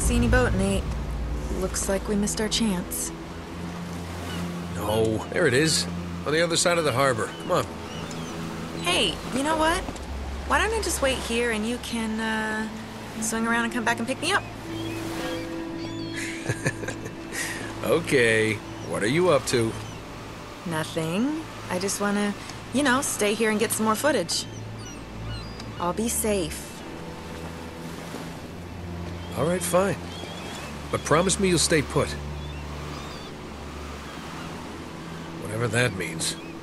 see any boat, Nate. Looks like we missed our chance. No, there it is. On the other side of the harbor. Come on. Hey, you know what? Why don't I just wait here and you can, swing around and come back and pick me up? Okay, what are you up to? Nothing. I just wanna, stay here and get some more footage. I'll be safe. All right, fine. But promise me you'll stay put. Whatever that means.